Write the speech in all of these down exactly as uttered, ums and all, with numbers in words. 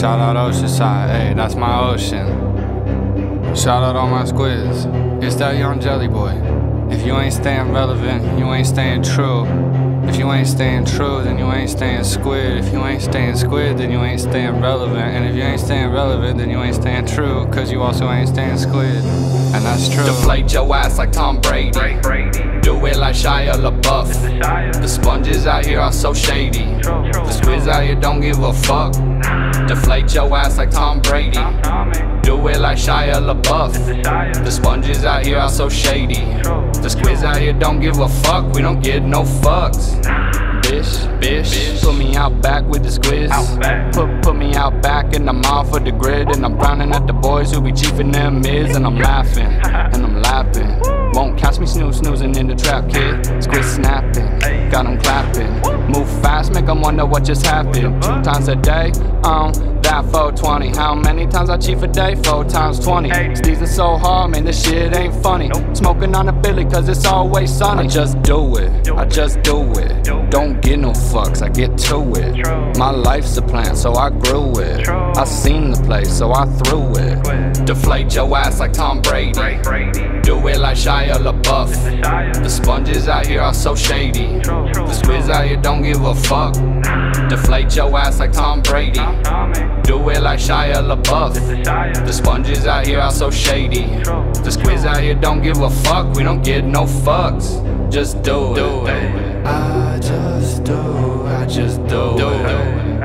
Shout out Oceanside, hey, that's my ocean. Shout out all my squids. It's that young jelly boy. If you ain't staying relevant, you ain't staying true. If you ain't staying true, then you ain't staying squid. If you ain't staying squid, then you ain't staying relevant. And if you ain't staying relevant, then you ain't staying true. Cause you also ain't staying squid. And that's true. Deflate your ass like Tom Brady. Do it like Shia LaBeouf. The sponges out here are so shady. The squids out here don't give a fuck. Deflate your ass like Tom Brady. Do it like Shia LaBeouf. The sponges out here are so shady. The squids out here don't give a fuck. We don't get no fucks. Bish, bish, bish. Put me out back with the squids. Put, put me out back and I'm off of the grid. And I'm frowning at the boys who be chiefing them mids. And I'm laughing, and I'm laughing. Won't catch me snooze, snoozing in the trap, kid. Squid snapping, got them clapping. Move fast, make them wonder what just happened. Two times a day, um, that four twenty. How many times I cheat a day? Four times twenty. Sneezing so hard, man, this shit ain't funny. Smoking on a Billy, cause it's always sunny. I just do it, I just do it. Don't get no fucks, I get to it. My life's a plan, so I grew it. I seen the place, so I threw it. Deflate your ass like Tom Brady. Do it like Shia LaBeouf. The sponges out here are so shady. The squids out here don't give a fuck. Deflate your ass like Tom Brady. Do it like Shia LaBeouf. The sponges out here are so shady. The squids out here don't give a fuck. We don't get no fucks. Just do it. Do it. I just do, I just do, Do it. it.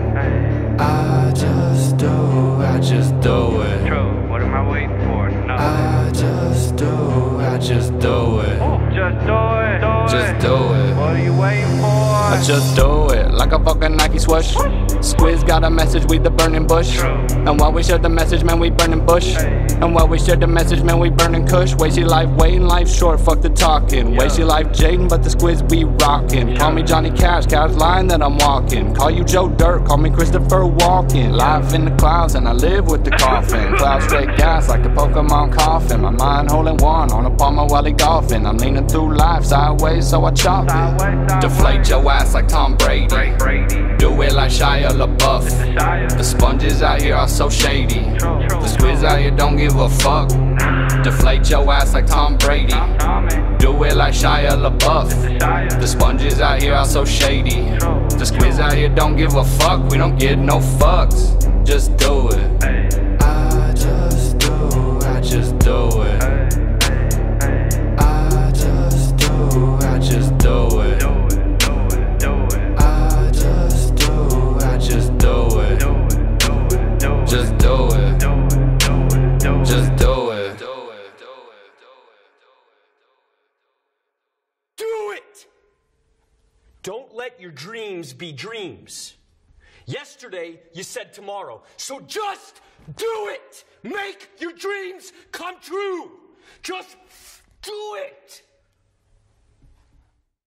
I just do, I just do it. True, what am I waiting for? No. I just do, I just do it. Oh, just do it. Do Just it. do it. What are you waiting for? I just do it like a fucking Nike swoosh. Squids got a message, we the burning bush. And while we share the message, man, we burning bush. And while we share the message, man, we burning kush. Way she life waiting, life short, fuck the talking. Way she life jading, but the squids be rocking. Call me Johnny Cash, Cash line that I'm walking. Call you Joe Dirt, call me Christopher Walken. Live in the clouds and I live with the coffin. Cloud straight gas like the Pokemon coffin. My mind holding one on a palmer while he golfing. I'm leaning through life sideways, so I chop it. Deflate your ass like Tom Brady. Do it like Shia LaBeouf. The sponges out here are so shady. The squids out here don't give a fuck. Deflate your ass like Tom Brady. Do it like Shia LaBeouf. The sponges out here are so shady. The squids out here don't give a fuck. We don't get no fucks. Just do it. I just do, I just Do it. I just do, I just Do it. I just do, I just Do it. Just do it. Just do it. Do it! Don't let your dreams be dreams. Yesterday, you said tomorrow. So just do it! Make your dreams come true! Just do it!